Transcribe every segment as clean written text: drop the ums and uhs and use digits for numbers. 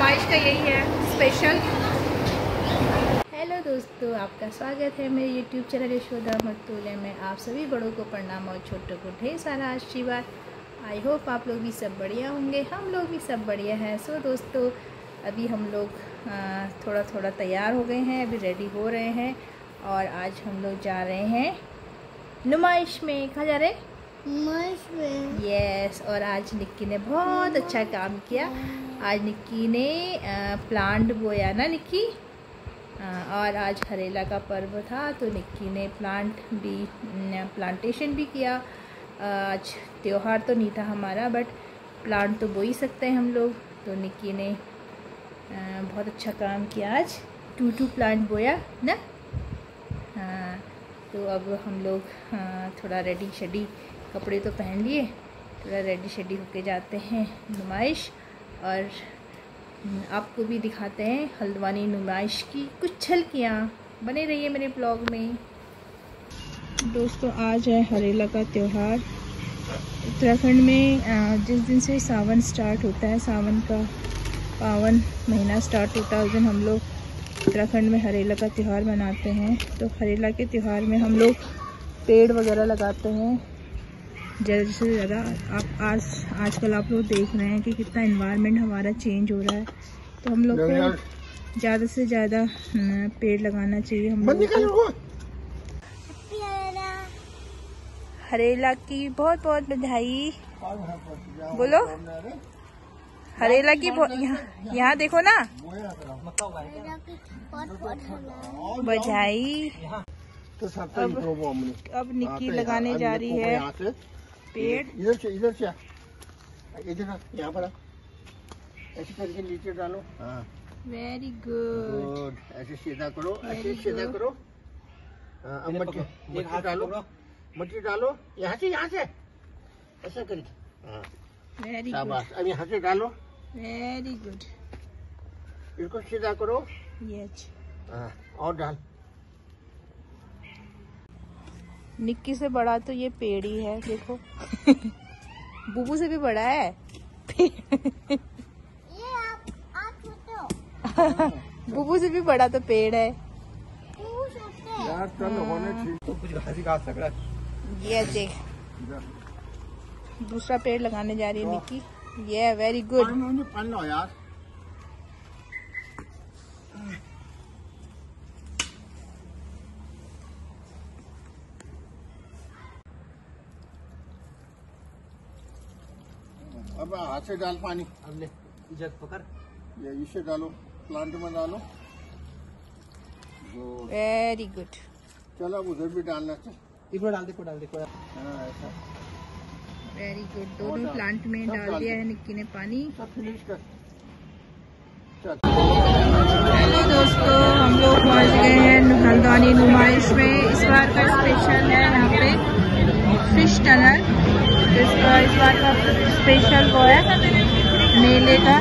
नुमाइश का यही है स्पेशल। हेलो दोस्तों, आपका स्वागत है मेरे YouTube चैनल यशोदा मकतूले में। आप सभी बड़ों को प्रणाम और छोटों को ढेर सारा आशीर्वाद। आई होप आप लोग भी सब बढ़िया होंगे, हम लोग भी सब बढ़िया हैं। सो दोस्तों, अभी हम लोग थोड़ा थोड़ा तैयार हो गए हैं, अभी रेडी हो रहे हैं और आज हम लोग जा रहे हैं नुमाइश में। कहाँ जा रहे हैं? नुमाइश में। यस। और आज निक्की ने बहुत अच्छा काम किया। आज निक्की ने प्लांट बोया ना निक्की, और आज हरेला का पर्व था तो निक्की ने प्लांटेशन भी किया। आज त्योहार तो नहीं था हमारा, बट प्लांट तो बो ही सकते हैं हम लोग। तो निक्की ने बहुत अच्छा काम किया, आज 2 प्लांट बोया ना। हाँ, तो अब हम लोग थोड़ा रेडी शेडी, कपड़े तो पहन लिए, थोड़ा रेडी शेडी होके जाते हैं नुमाइश। और आपको भी दिखाते हैं हल्द्वानी नुमाइश की कुछ झलकियाँ। बने रहिए मेरे ब्लॉग में। दोस्तों, आज है हरेला का त्यौहार। उत्तराखंड में जिस दिन से सावन स्टार्ट होता है, सावन का पावन महीना स्टार्ट होता है, उस दिन हम लोग उत्तराखंड में हरेला का त्यौहार मनाते हैं। तो हरेला के त्यौहार में हम लोग पेड़ वगैरह लगाते हैं ज़्यादा से ज़्यादा। आप आजकल आप लोग देख रहे हैं कि कितना एनवायरनमेंट हमारा चेंज हो रहा है, तो हम लोग को ज़्यादा से ज़्यादा पेड़ लगाना चाहिए। हम लोग को हरेला की बहुत बहुत बधाई बोलो। हरेला की यहाँ देखो ना, बधाई। अब निक्की लगाने जा रही है पेड़। इधर से इधर यहाँ पर ऐसे करके नीचे डालो। हाँ, वेरी गुड। ऐसे सीधा करो, ऐसे सीधा करो। अब मट्टी डालो, मट्टी डालो यहाँ से ऐसा करके। हाँ, वेरी शाबाश। अब यहाँ से डालो, वेरी गुड। इसको सीधा करो। यस। हाँ, और डाल। निक्की से बड़ा तो ये पेड़ ही है, देखो। बुबू से भी बड़ा है। ये आप छोटे बुबू से भी बड़ा तो पेड़ है यार। चल होने ठीक तो कुछ घास ही घास लग रहा है। ये देख, दूसरा पेड़ लगाने जा रही है निक्की। ये वेरी गुड। पानी लो यार। अब हाथ से डाल पानी। अब ले जग पकड़, ये इसे डालो, प्लांट में डालो। Very good. चलो अब उधर भी डालना चाहिए। इसको डाल दे। हाँ, ऐसा। Very good. दोनों प्लांट में डाल दिया है निक्की ने पानी। सब फिनिश कर। हेलो दोस्तों, हम लोग पहुंच गए हैं हल्द्वानी नुमाइश में। इस बार का स्पेशल है यहाँ पे फिश टनल। इस बार का स्पेशल वो है मेले का।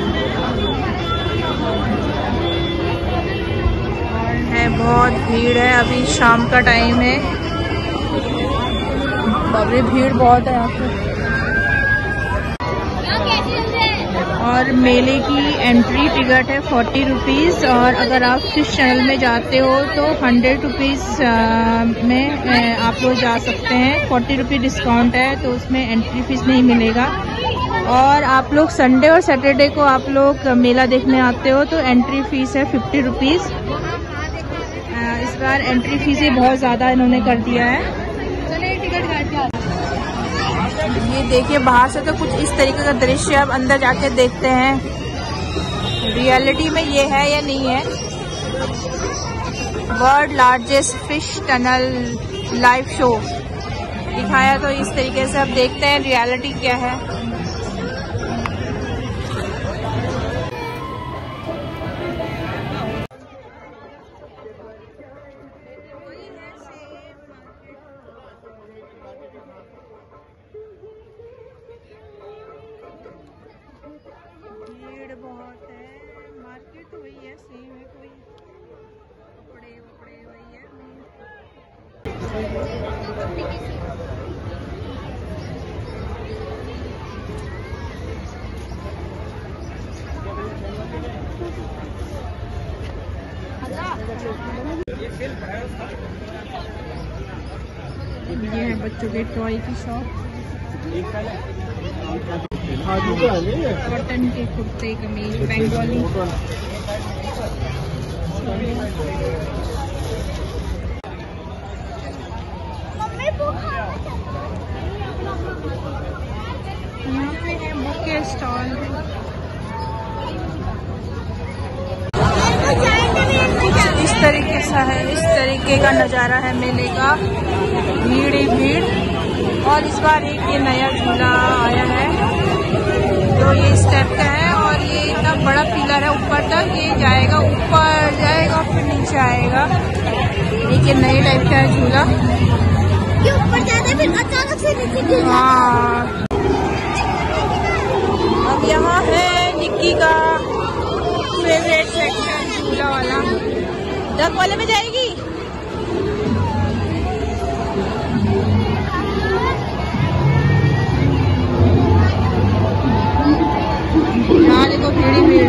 और है बहुत भीड़ है, अभी शाम का टाइम है, अभी भीड़ बहुत है यहाँ पे। और मेले की एंट्री टिकट है 40 रुपीज़। और अगर आप फिश टनल में जाते हो तो 100 रुपीज़ में आप लोग जा सकते हैं। 40 रुपये डिस्काउंट है, तो उसमें एंट्री फीस नहीं मिलेगा। और आप लोग संडे और सैटरडे को आप लोग मेला देखने आते हो तो एंट्री फीस है 50 रुपीज़। इस बार एंट्री फीस ही बहुत ज़्यादा इन्होंने कर दिया है। ये देखिए, बाहर से तो कुछ इस तरीके का दृश्य। अब अंदर जाके देखते हैं रियलिटी में ये है या नहीं है। World largest fish tunnel live show दिखाया तो इस तरीके से। अब देखते हैं रियलिटी क्या है। भीड़ बहुत है, मार्केट वही है, सेम है, कोई कपड़े वपड़े वही है। ये है बच्चों के टॉय की शॉप। कॉटन के कुर्ते कमीज बंगाली। यहाँ पे है बुक के स्टॉल। इस तरीके का नज़ारा है मेले का। भीड़ ही भीड़। और इस बार एक ये नया झूला आया है जो ये स्टेप का है और ये इतना बड़ा पिलर है ऊपर तक। ये जाएगा ऊपर जाएगा फिर नीचे आएगा। एक ये नए टाइप का है झूला। ये ऊपर जाता है फिर अचानक से नीचे गिर जाता है। हाँ। अब यहाँ है निक्की का फेवरेट सेक्शन झूला वाला। डक वाले में जाएगी। यहाँ देखो भीड़ ही भीड़।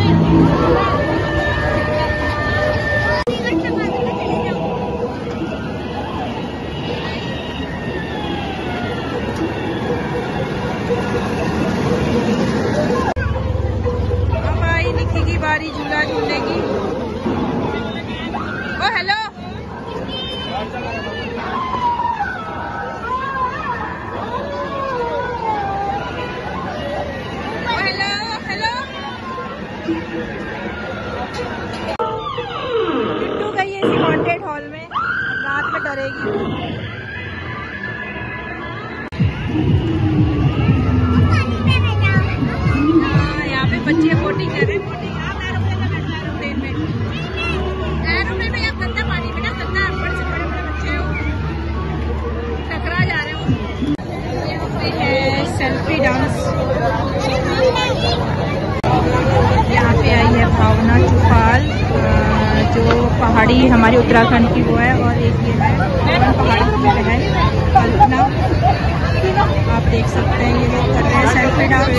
अब आई निक्की की बारी झूला झूलने की। ओ हेलो। बिट्टू गई है इसी हॉन्टेड हॉल में। रात में डरेगी। यहाँ पे बच्चे बोटिंग कर रहे हैं। बोटिंग एरोप्लेन में आप गंदा पानी में ना गंदा बड़े से बड़े बच्चे हो टकरा जा रहे हो। यहाँ पे है सेल्फी डांस। यहाँ पे आई है भावना चुफाल जो पहाड़ी हमारी उत्तराखंड की वो है। और एक ये है पहाड़ी की है कल्पना। आप देख सकते हैं ये लोग कर रहे हैं सेल्फी डांस।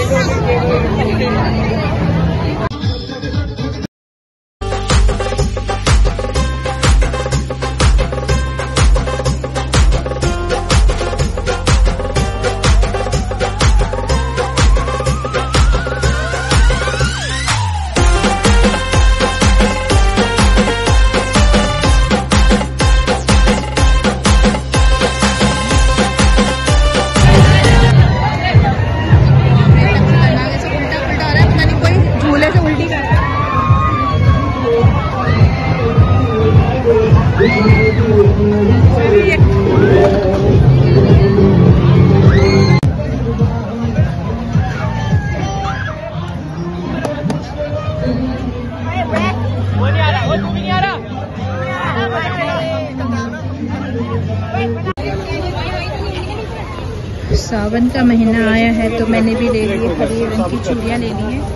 सावन का महीना आया है तो मैंने भी ले ली हरी रंग की चूड़ियाँ ले ली हैं।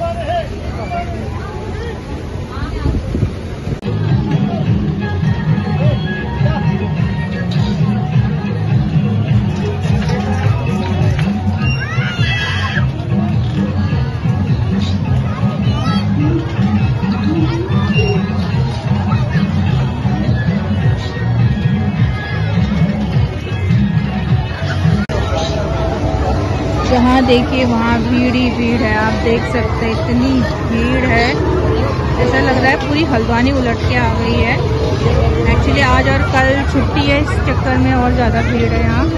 जहाँ देखिए वहाँ भीड़ ही भीड़ है। आप देख सकते हैं इतनी भीड़ है। ऐसा लग रहा है पूरी हल्द्वानी उलट के आ गई है। एक्चुअली आज और कल छुट्टी है, इस चक्कर में और ज़्यादा भीड़ है यहाँ।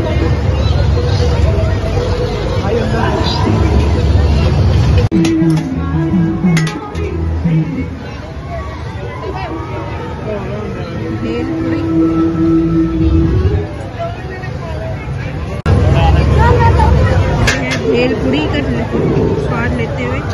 भेलपुरी का स्वाद लेते हुए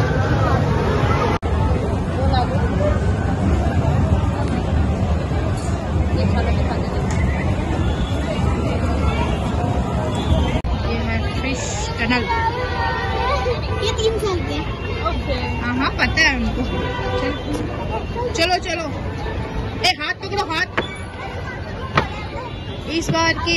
ये है फिश टनल। ये 3 साल के। हाँ पता है हमको। चलो चलो ए हाथ पकड़ो हाथ। इस बार की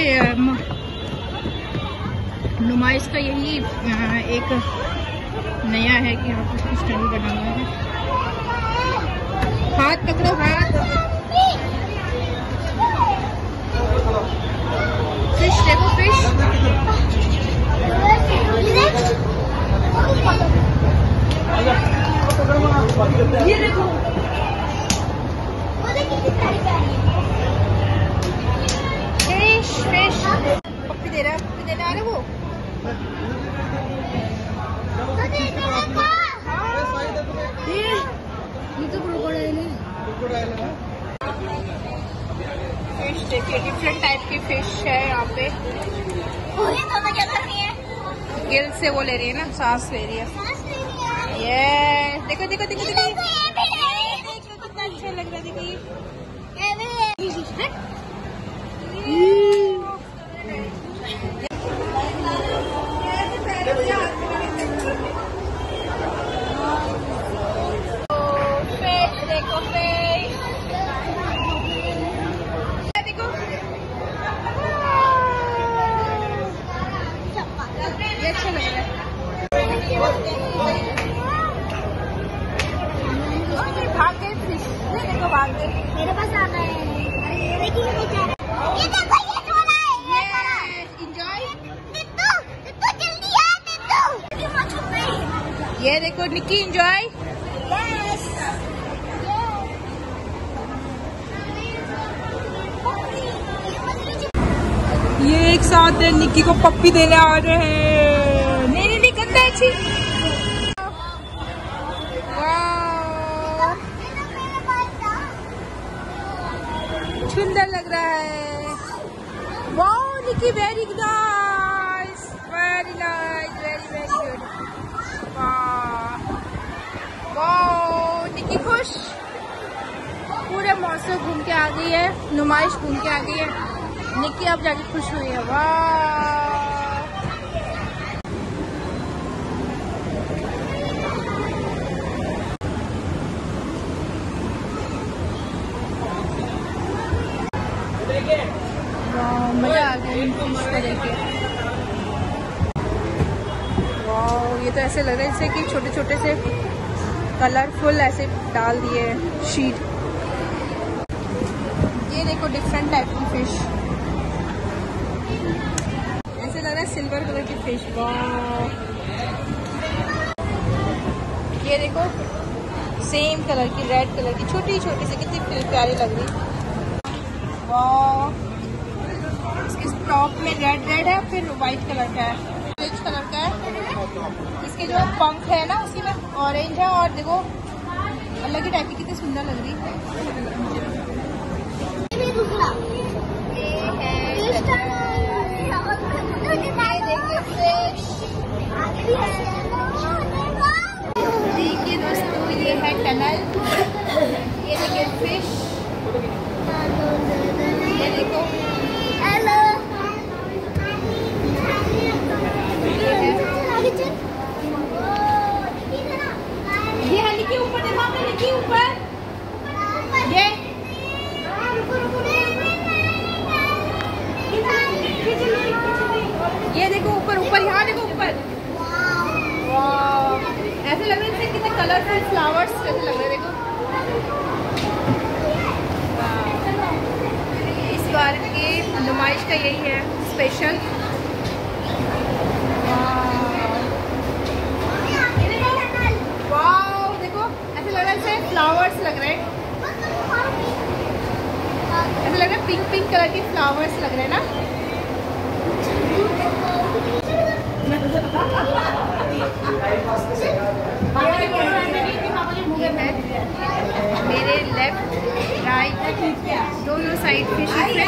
नुमाइश का यही एक नया है कि यहाँ पर कुछ टनल बना हुआ है। हाथ पकड़ो, हाथ। फिश देखो, फिश। ये देखो, फिश फिश। पप्पी दे रहा है वो। ये तो क्रोकोडाइल है। फिश देखिए, डिफरेंट टाइप की फिश है यहाँ पे। क्या कर रही है? गिल से वो ले रही है ना, सांस ले रही है। ये देखो देखो देखो देखो, कितना अच्छा लग रहा है। देखो अच्छा लग रहा है। भाग गए फिश, देखो भाग गए। मेरे पास आ रहा है। देखिए ये देखो, ये झोला है। ये एंजॉय। टिट्टू टिट्टू जल्दी आ टिट्टू। ये देखो निक्की एंजॉय। यस। ये एक साथ निक्की को पप्पी देने आ रहे हैं। नहीं नहीं गंदा अच्छी। सुंदर लग रहा है। Wow Nikki, very nice, very nice, very very good. Wow Nikki खुश। पूरे मौसम घूम के आ गई है, नुमाइश घूम के आ गई है। निक्की अब जाके खुश हुई है। वाह, मजा आ गया फिश को देख के। वाह, ये तो ऐसे लग रहा है जैसे कि छोटे छोटे से कलरफुल ऐसे डाल दिए शीट। ये देखो डिफरेंट टाइप की फिश, ऐसे लग रहा है सिल्वर कलर की फिश। वाह, ये देखो सेम कलर की, रेड कलर की, छोटी छोटी सी, कितनी प्यारी लग रही। वाह, इसके टॉप में रेड रेड है, फिर व्हाइट कलर का है, ऑरेंज कलर का है। इसके जो पंख है ना उसी में ऑरेंज है, और देखो अलग ही टाइप की, कितनी सुंदर लग रही है। देखिए दोस्तों, ये है टनल। ये देखिए फिश। ये देखो ये है निक्की ऊपर, देखो आपने निक्की ऊपर। ये देखो ऊपर ऊपर, यहाँ देखो ऊपर। वाह, ऐसे लग रहे हैं कितने कलरफुल फ्लावर्स जैसे लग रहे हैं। देखो इस बार की नुमाइश का यही है स्पेशल। वाह, देखो ऐसे लग रहा है जैसे फ्लावर्स लग रहे हैं। ऐसे लग रहा है पिंक पिंक कलर के फ्लावर्स लग रहे हैं ना। मेरे लेफ्ट राइट दोनों साइड फिश है।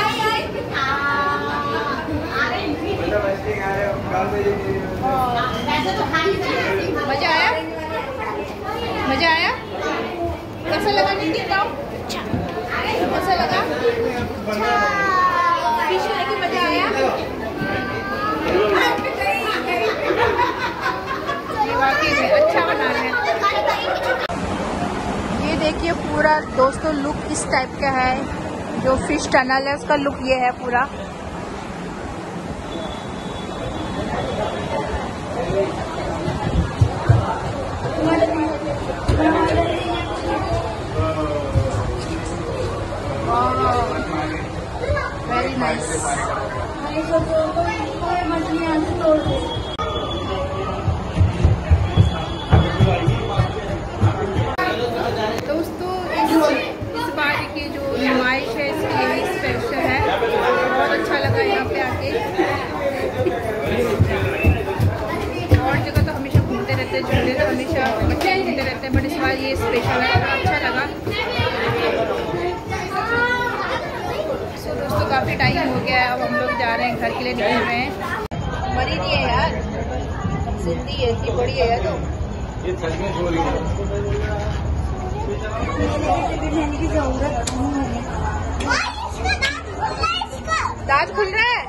मजा आया, मजा आया। कैसा लगा निक्की, बताओ कैसा लगा? फिश लेके मजा आया। वाकई में अच्छा बना रहे हैं। ये देखिए पूरा दोस्तों लुक इस टाइप का है। जो फिश टनल है उसका लुक ये है पूरा। झूलते झूलते तो हमेशा बच्चे झूलते रहते हैं, बट इस बार ये स्पेशल है, अच्छा लगा। सो दोस्तों काफ़ी टाइम हो गया है, अब हम लोग जा रहे हैं, घर के लिए निकल रहे हैं। मरी नहीं है यार, जिंदी है, इतनी बड़ी है यार। दांत खुल रहा है।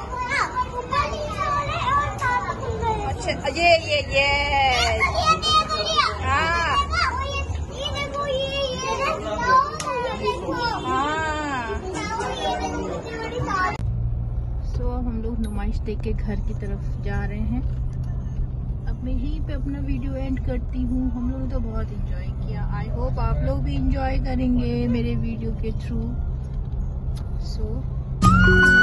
अच्छा ये हाँ सो हम लोग नुमाइश देख के घर की तरफ जा रहे हैं। अब मैं यहीं पे अपना वीडियो एंड करती हूँ। हम लोगों ने तो बहुत इंजॉय किया, आई होप आप लोग भी इंजॉय करेंगे मेरे वीडियो के थ्रू। सो